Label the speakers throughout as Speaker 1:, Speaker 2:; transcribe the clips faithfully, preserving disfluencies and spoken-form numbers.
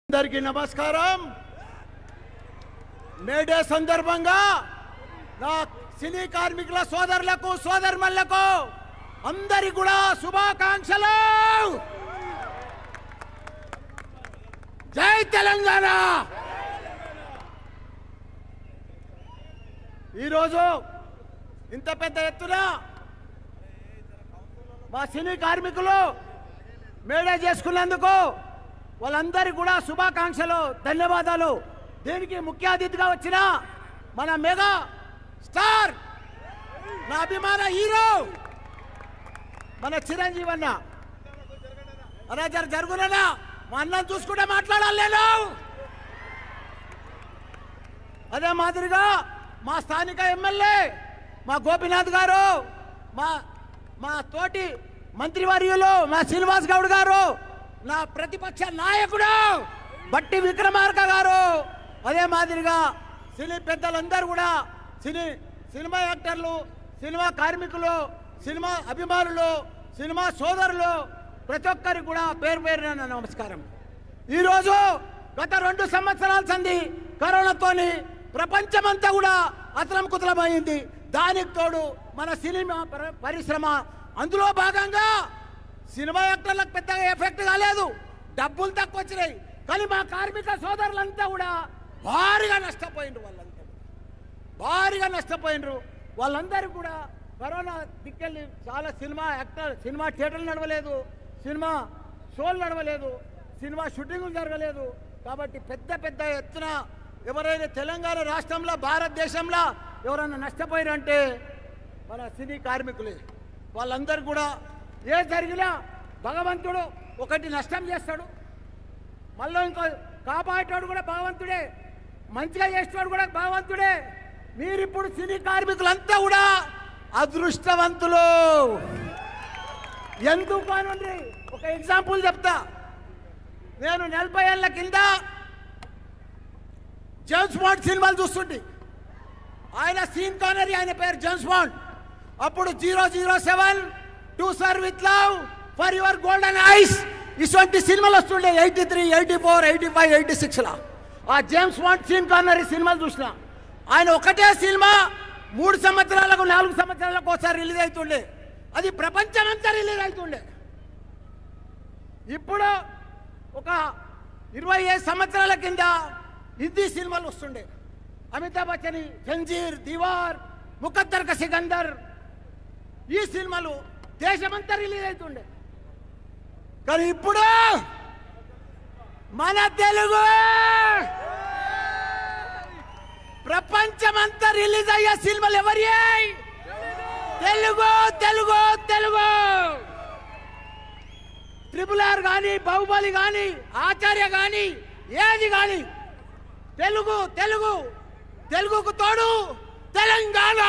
Speaker 1: అందరికీ నమస్కారం. మేడే సందర్భంగా నా సినీ కార్మికుల సోదరులకు సోదరులకు అందరికీ కూడా శుభాకాంక్షలు. జై తెలంగాణ. ఈరోజు ఇంత పెద్ద ఎత్తున మా సినీ కార్మికులు మేడే చేసుకున్నందుకు వాళ్ళందరికీ కూడా శుభాకాంక్షలు, ధన్యవాదాలు. దీనికి ముఖ్య అతిథిగా వచ్చిన మన మెగా స్టార్, నా అభిమాన హీరో మన చిరంజీవి అన్న. అలా జర జరుగునన్నా మా అన్నం చూసుకుంటే మాట్లాడాలి నేను. అదే మాదిరిగా మా స్థానిక ఎమ్మెల్యే మా గోపీనాథ్ గారు, మా మా తోటి మంత్రివర్యులు మా శ్రీనివాస్ గౌడ్ గారు, నా ప్రతిపక్ష నాయకుడు బట్టి విక్రమార్క గారు, అదే మాదిరిగా సినీ పెద్దలందరూ కూడా, సినీ సినిమా యాక్టర్లు, సినిమా కార్మికులు, సినిమా అభిమానులు, సినిమా సోదరులు ప్రతి ఒక్కరికి కూడా పేరు పేరున నమస్కారం. ఈరోజు గత రెండు సంవత్సరాల సంది కరోనాతోని ప్రపంచమంతా కూడా అతలం కుతలమైంది. దానికి తోడు మన సినిమా పరిశ్రమ, అందులో భాగంగా సినిమా యాక్టర్లకు పెద్దగా ఎఫెక్ట్ కాలేదు, డబ్బులు తక్కువ వచ్చినాయి. కానీ మా కార్మిక సోదరులంతా కూడా భారీగా నష్టపోయినరు. వాళ్ళంతా భారీగా నష్టపోయినరు. వాళ్ళందరూ కూడా కరోనా దిక్కెళ్ళి చాలా సినిమా యాక్టర్ సినిమా థియేటర్లు నడవలేదు, సినిమా షోలు నడవలేదు, సినిమా షూటింగ్లు జరగలేదు. కాబట్టి పెద్ద పెద్ద ఎత్తున ఎవరైనా తెలంగాణ రాష్ట్రంలో, భారతదేశంలో ఎవరైనా నష్టపోయారంటే మన సినీ కార్మికులే. వాళ్ళందరూ కూడా ఏ జరిగినా భగవంతుడు ఒకటి నష్టం చేస్తాడు, మళ్ళీ ఇంకో కాపాడేవాడు కూడా భగవంతుడే, మంచిగా చేసేవాడు కూడా భగవంతుడే. మీరిప్పుడు సినీ కార్మికులంతా కూడా అదృష్టవంతులు. ఎందుకు అనండి ఒక ఎగ్జాంపుల్ చెప్తా. నేను నలభై ఏళ్ళ కింద జేమ్స్ బాండ్ సినిమాలు చూస్తుంటే, ఆయన సీన్ కానరీ, ఆయన పేరు జేమ్స్ బాండ్. అప్పుడు zero zero seven, to serve with love, for your golden eyes, ఇటువంటి సినిమాలు వస్తుండే. Eighty three eighty four eighty five eighty సిక్స్లో ఆ జేమ్స్ బాండ్ సీన్ కానరీ సినిమాలు చూసిన. ఆయన ఒకటే సినిమా మూడు సంవత్సరాలకు నాలుగు సంవత్సరాలకు ఒకసారి రిలీజ్ అవుతుండే. అది ప్రపంచమంతా రిలీజ్ అవుతుండే. ఇప్పుడు ఒక ఇరవై ఐదు సంవత్సరాల కింద హిందీ సినిమాలు వస్తుండే. అమితాబ్ బచ్చన్, జంజీర్, దీవార్, ముకద్దర్ కా సికందర్, ఈ సినిమాలు దేశమంతా రిలీజ్ అవుతుండే. కానీ ఇప్పుడు మన తెలుగు ప్రపంచమంతా రిలీజ్ అయ్యే సినిమాలు ఎవరి? తెలుగు తెలుగు తెలుగు. ట్రిపుల్ ఆర్ కానీ, బాహుబలి కానీ, ఆచార్య కానీ, ఏది కానీ తెలుగు తెలుగు తెలుగుకు తోడు తెలంగాణ.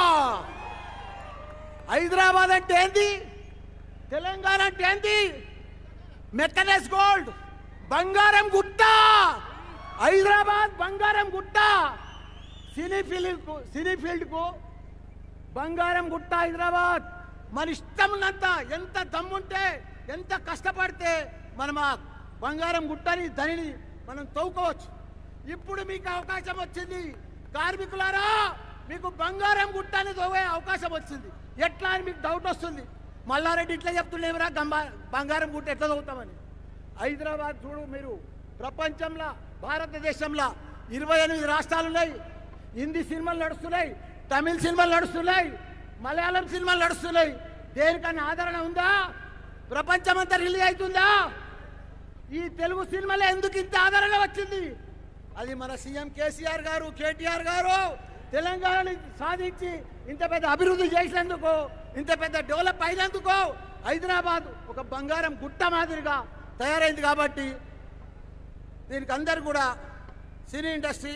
Speaker 1: హైదరాబాద్ అంటే ఏంది, తెలంగాణ అంటే ఏంది? మెకనైజ్ గోల్డ్, బంగారం గుట్ట. హైదరాబాద్ బంగారం గుట్ట. సినీ ఫీల్డ్ సినీ ఫీల్డ్కు బంగారం గుట్ట హైదరాబాద్. మన ఇష్టం ఉన్నంత, ఎంత దమ్ముంటే, ఎంత కష్టపడితే మనం ఆ బంగారం గుట్టని దానిని మనం తవ్వుకోవచ్చు. ఇప్పుడు మీకు అవకాశం వచ్చింది కార్మికులారా, మీకు బంగారం గుట్టని తవ్వే అవకాశం వచ్చింది. ఎట్లా అని మీకు డౌట్ వస్తుంది. మల్లారెడ్డి ఇట్లా చెప్తుండేవరా గంబా బంగారం గుట్ట ఎట్లా చదువుతామని. హైదరాబాద్ చూడు మీరు, ప్రపంచంలో, భారతదేశంలో ఇరవై ఎనిమిది రాష్ట్రాలు ఉన్నాయి. హిందీ సినిమాలు నడుస్తున్నాయి, తమిళ సినిమాలు నడుస్తున్నాయి, మలయాళం సినిమాలు నడుస్తున్నాయి. దేనికన్నా ఆదరణ ఉందా? ప్రపంచమంతా రిలీజ్ అవుతుందా? ఈ తెలుగు సినిమాలో ఎందుకు ఇంత ఆదరణ వచ్చింది? అది మన సీఎం కేసీఆర్ గారు, కేటీఆర్ గారు తెలంగాణని సాధించి ఇంత పెద్ద అభివృద్ధి చేసినందుకు, ఇంత పెద్ద డెవలప్ అయినందుకు హైదరాబాద్ ఒక బంగారం గుట్ట మాదిరిగా తయారైంది. కాబట్టి దీనికి అందరు కూడా సినీ ఇండస్ట్రీ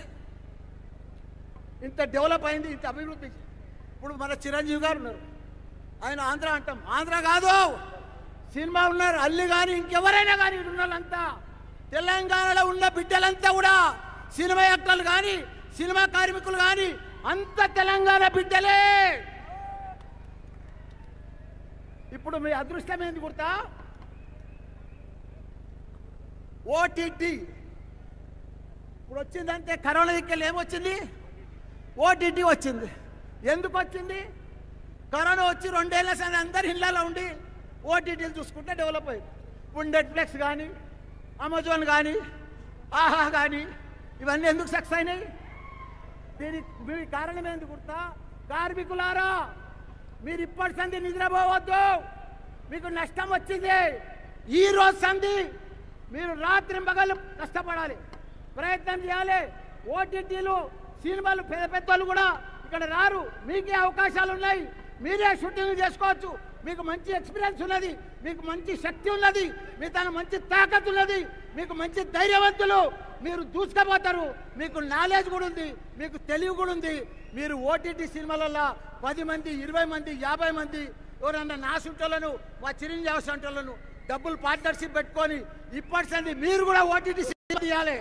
Speaker 1: ఇంత డెవలప్ అయింది, ఇంత అభివృద్ధి. ఇప్పుడు మన చిరంజీవి గారు ఉన్నారు, ఆయన ఆంధ్ర అంటాం, ఆంధ్ర కాదు సినిమా ఉన్నారు. అల్లి కానీ ఇంకెవరైనా కానీ ఉన్న వాళ్ళంతా, తెలంగాణలో ఉన్న బిడ్డలంతా కూడా సినిమా యాక్టర్లు కానీ, సినిమా కార్మికులు కానీ అంత తెలంగాణ బిడ్డలే. ఇప్పుడు మీ అదృష్టం ఏంది గుర్తా? ఓటీటీ ఇప్పుడు వచ్చిందంటే కరోనా దిక్కెళ్ళి ఏమొచ్చింది? ఓటీటీ వచ్చింది. ఎందుకు వచ్చింది? కరోనా వచ్చి రెండేళ్ల సరే అందరు ఇళ్ళలో ఉండి ఓటీటీలు చూసుకుంటే డెవలప్ అయ్యింది. ఇప్పుడు నెట్ఫ్లిక్స్ కానీ అమెజాన్ కానీ ఆహా కానీ ఇవన్నీ ఎందుకు సక్సెస్ అయినాయి? దీనికి మీ కారణం ఎందుకు గుర్తా? కార్మికులారా, మీరు ఇప్పటి సంధి నిద్రపోవద్దు. మీకు నష్టం వచ్చింది. ఈ రోజు సంధి మీరు రాత్రి పగలు కష్టపడాలి, ప్రయత్నం చేయాలి. ఓటీటీలు సినిమాలు పెద్ద పెద్ద వాళ్ళు కూడా ఇక్కడ రారు. మీకే అవకాశాలు ఉన్నాయి. మీరే షూటింగ్ చేసుకోవచ్చు. మీకు మంచి ఎక్స్పీరియన్స్ ఉన్నది, మీకు మంచి శక్తి ఉన్నది, మీ తన మంచి తాకత్ ఉన్నది, మీకు మంచి ధైర్యవంతులు. మీరు దూసుకుపోతారు. మీకు నాలెడ్జ్ కూడా ఉంది, మీకు తెలివి కూడా ఉంది. మీరు ఓటీటీ సినిమాలలో పది మంది ఇరవై మంది యాభై మంది ఎవరన్నా నా సుంటలను మా చిరంజీవి సుంటలను డబ్బులు పార్ట్నర్షిప్ పెట్టుకొని ఇప్పటి సంది మీరు కూడా ఓటీటీ సినిమా తీయాలి.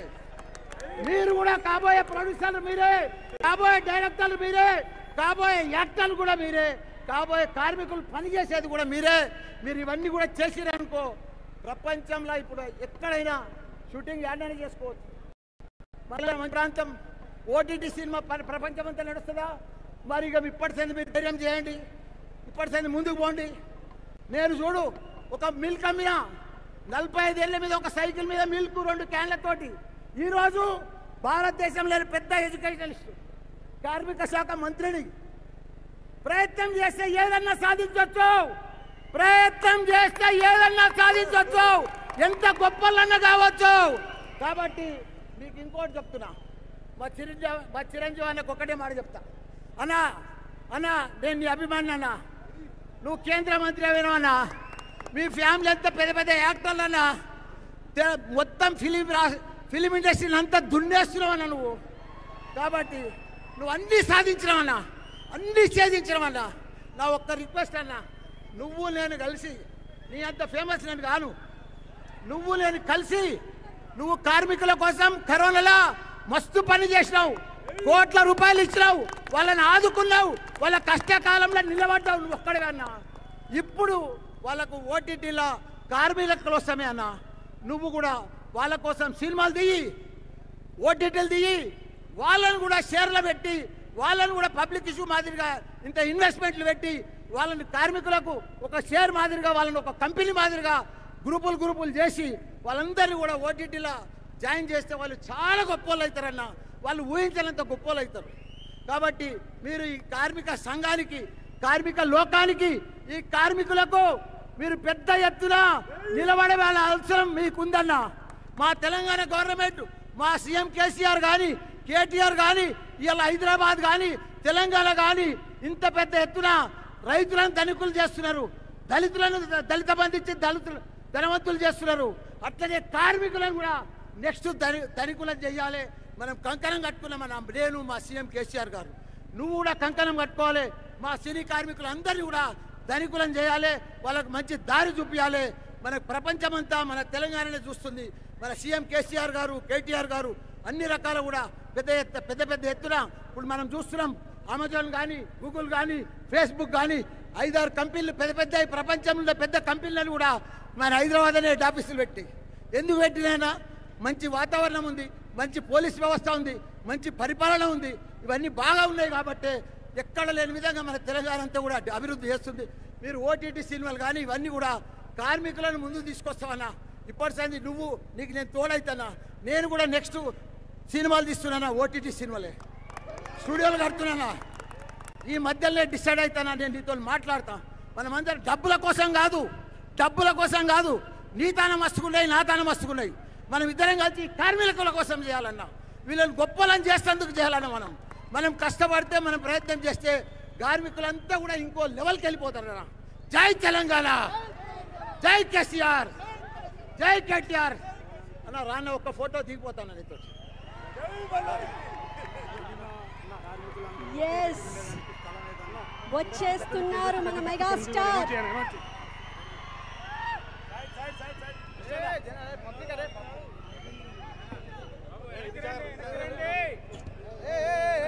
Speaker 1: మీరు కూడా కాబోయే ప్రొడ్యూసర్లు మీరే, కాబోయే డైరెక్టర్లు మీరే, కాబోయే యాక్టర్లు కూడా మీరే, కాబోయే కార్మికులు పనిచేసేది కూడా మీరే. మీరు ఇవన్నీ కూడా చేసిరనుకో ప్రపంచంలో ఇప్పుడు ఎక్కడైనా షూటింగ్ యాడైనా చేసుకోవచ్చు. మళ్ళీ మన ప్రాంతం ఓటీటీ సినిమా ప్రపంచం అంతా నడుస్తుందా? మరి ఇక ఇప్పటి సంది మీరు ధైర్యం చేయండి, ఇప్పటి సంది ముందుకు పోండి. నేను చూడు ఒక మిల్క్ అమ్మినా నలభై ఐదేళ్ల మీద ఒక సైకిల్ మీద మిల్క్ రెండు క్యాన్లతోటి ఈరోజు భారతదేశంలో పెద్ద ఎడ్యుకేషనిస్ట్ కార్మిక శాఖ మంత్రిని. ప్రయత్నం చేస్తే ఏదన్నా సాధించవచ్చు, ప్రయత్నం చేస్తే ఏదన్నా సాధించవచ్చు, ఎంత గొప్పలన్నా కావచ్చు. కాబట్టి మీకు ఇంకోటి చెప్తున్నా, మా చిరంజీవి మా చిరంజీవి అన్నకు ఒకటే మాట చెప్తా. అన్నా అన్నా నేను నీ అభిమాని అన్నా, నువ్వు కేంద్ర మంత్రి అయినా అన్నా, మీ ఫ్యామిలీ అంతా పెద్ద పెద్ద యాక్టర్లు అన్నా, మొత్తం ఫిలిం రా ఫిలిం ఇండస్ట్రీని అంతా దున్నేస్తున్నావు అన్నా నువ్వు. కాబట్టి నువ్వు అన్నీ సాధించినావన్నా, అన్నీ ఛేదించినావన్నా. నా ఒక్క రిక్వెస్ట్ అన్నా, నువ్వు నేను కలిసి, నీ అంత ఫేమస్ నేను కాను, నువ్వు నేను కలిసి నువ్వు కార్మికుల కోసం కరోనాలో మస్తు పని చేసినావు, కోట్ల రూపాయలు ఇచ్చినావు, వాళ్ళని ఆదుకున్నావు, వాళ్ళ కష్టకాలంలో నిలబడ్డావు నువ్వు ఒక్కడే అన్నా. ఇప్పుడు వాళ్ళకు ఓటీటీలో కార్మికుల కోసమే అన్నా, నువ్వు కూడా వాళ్ళ కోసం సినిమాలు దిగి ఓటీటీలు దిగి వాళ్ళని కూడా షేర్లు పెట్టి వాళ్ళని కూడా పబ్లిక్ ఇష్యూ మాదిరిగా ఇంత ఇన్వెస్ట్మెంట్లు పెట్టి వాళ్ళని కార్మికులకు ఒక షేర్ మాదిరిగా వాళ్ళని ఒక కంపెనీ మాదిరిగా గ్రూపులు గ్రూపులు చేసి వాళ్ళందరినీ కూడా ఓటీటీలో జాయిన్ చేస్తే వాళ్ళు చాలా గొప్ప వాళ్ళు అవుతారన్న, వాళ్ళు ఊహించినంత గొప్ప వాళ్ళు అవుతారు. కాబట్టి మీరు ఈ కార్మిక సంఘానికి, కార్మిక లోకానికి, ఈ కార్మికులకు మీరు పెద్ద ఎత్తున నిలబడే వాళ్ళ అవసరం మీకుందన్న. మా తెలంగాణ గవర్నమెంట్, మా సీఎం కేసీఆర్ కానీ కేటీఆర్ కానీ ఇవాళ హైదరాబాద్ కానీ తెలంగాణ కానీ ఇంత పెద్ద ఎత్తున రైతులను ధనికులు చేస్తున్నారు, దళితులను దళిత బంధించి దళితులు ధనవంతులు చేస్తున్నారు. అట్లనే కార్మికులను కూడా నెక్స్ట్ ధని ధనికులను చేయాలి. మనం కంకణం కట్టుకున్నాం మన నేను మా సీఎం కేసీఆర్ గారు, నువ్వు కూడా కంకణం కట్టుకోవాలి. మా సినీ కార్మికులు అందరినీ కూడా ధనికులను చేయాలి, వాళ్ళకు మంచి దారి చూపించాలి. మన ప్రపంచమంతా మన తెలంగాణనే చూస్తుంది. మన సీఎం కేసీఆర్ గారు కేటీఆర్ గారు అన్ని రకాల కూడా పెద్ద ఎత్త పెద్ద పెద్ద ఎత్తున ఇప్పుడు మనం చూస్తున్నాం. అమెజాన్ కానీ గూగుల్ కానీ ఫేస్బుక్ కానీ ఐదారు కంపెనీలు పెద్ద పెద్ద ప్రపంచంలో పెద్ద కంపెనీలను కూడా మన హైదరాబాద్ అనే హెడ్ ఆఫీసులు పెట్టి ఎందుకు పెట్టినైనా మంచి వాతావరణం ఉంది, మంచి పోలీస్ వ్యవస్థ ఉంది, మంచి పరిపాలన ఉంది, ఇవన్నీ బాగా ఉన్నాయి. కాబట్టి ఎక్కడ లేని విధంగా మన తెలంగాణ అంతా కూడా అభివృద్ధి చేస్తుంది. మీరు ఓటీటీ సినిమాలు కానీ ఇవన్నీ కూడా కార్మికులను ముందుకు తీసుకొస్తావన్నా. ఇప్పటి సంది నువ్వు నీకు నేను తోడైతానా. నేను కూడా నెక్స్ట్ సినిమాలు తీస్తున్నానా, ఓటీటీ సినిమాలే స్టూడియోలు కడుతున్నానా. ఈ మధ్యలో డిసైడ్ అవుతానా, నేను నీతో మాట్లాడతా. మనమందరం డబ్బుల కోసం కాదు, డబ్బుల కోసం కాదు, నీ తాన మస్తుకున్నాయి, నా తాన మస్తుకున్నాయి. మనం ఇద్దరం కలిసి కార్మికుల కోసం చేయాలన్నా, వీళ్ళని గొప్పలను చేసేందుకు చేయాలన్నా. మనం మనం కష్టపడితే మనం ప్రయత్నం చేస్తే కార్మికులంతా కూడా ఇంకో లెవెల్కి వెళ్ళిపోతారన్నా. జై తెలంగాణ, జై కేసీఆర్, జై కేటీఆర్ అన్న. రాన్న ఒక్క ఫోటో దిగిపోతాను నీతో.
Speaker 2: వచ్చేస్తున్నారు మన మెగాస్టార్.
Speaker 1: ఏ